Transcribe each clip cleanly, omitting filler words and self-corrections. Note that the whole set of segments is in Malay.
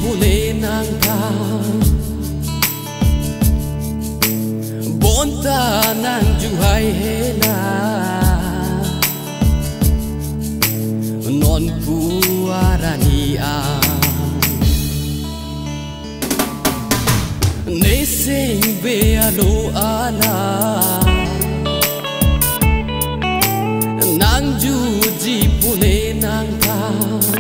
pune nang thang bonta nang juhai hela non puarani a ne sing be alo ala nang ju ji pune nang thang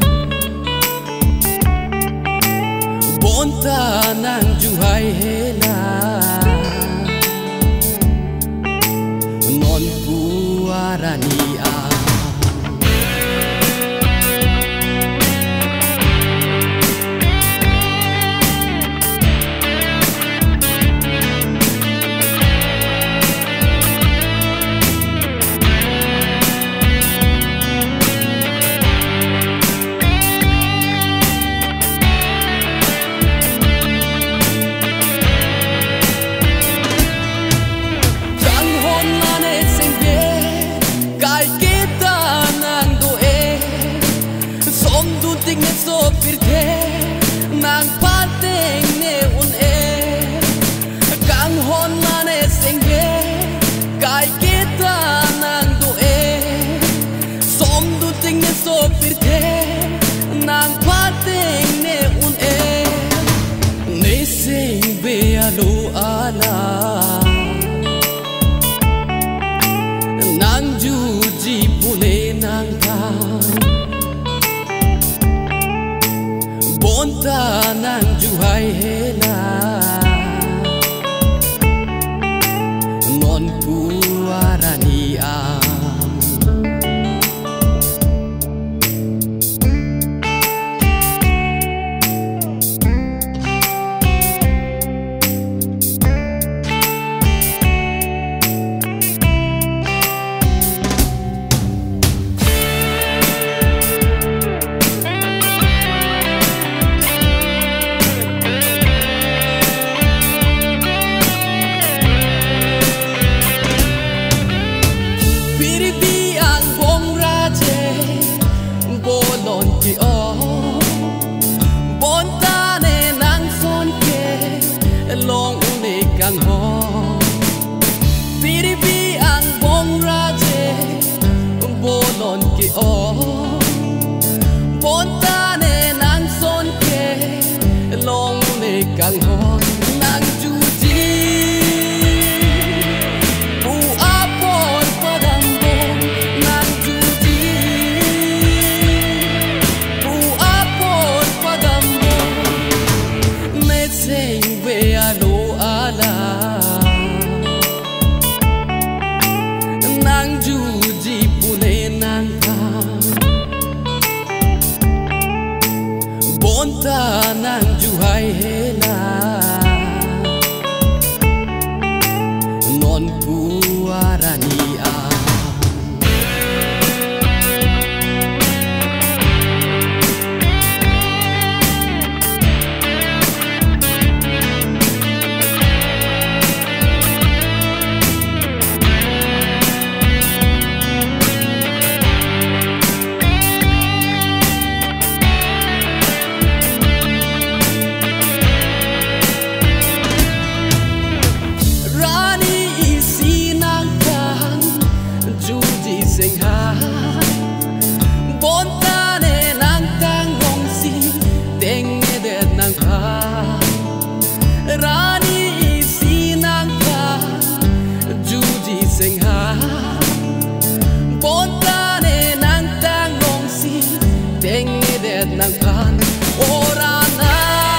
bonta nang juhai hela non puarani a nang pateng ne un e kang hon mane sengge kai kita nang do e som du ting ne so pirte nang pateng ne un e ne sing be alo ala nang ju ji pune nang thang bonta nang juhai hela non puarani a long ne kan ho piribi ang bong raje bolon ki o bonta ne nang son ke long ne kan ho nang ju ji u apor padam bong nang ju ji u apor padam bong me sing ve alo ala nang ju ji pune nang thang bonta nang juhai hela non puarani a bonta ne nang tang gong si deng ne de nang pha rani si nang pha ju ji sing ha bonta ne nang tang gong si deng ne de nang pha ora na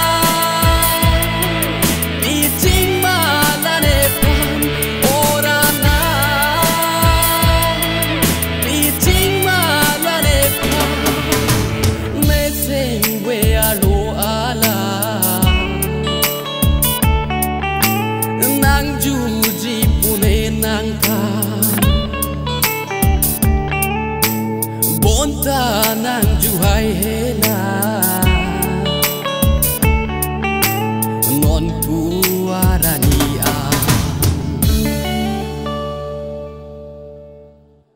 bi ting ma la ne phan ora na bi ting ma nang ju ji pune nang thang bonta nang juhai hela non puarani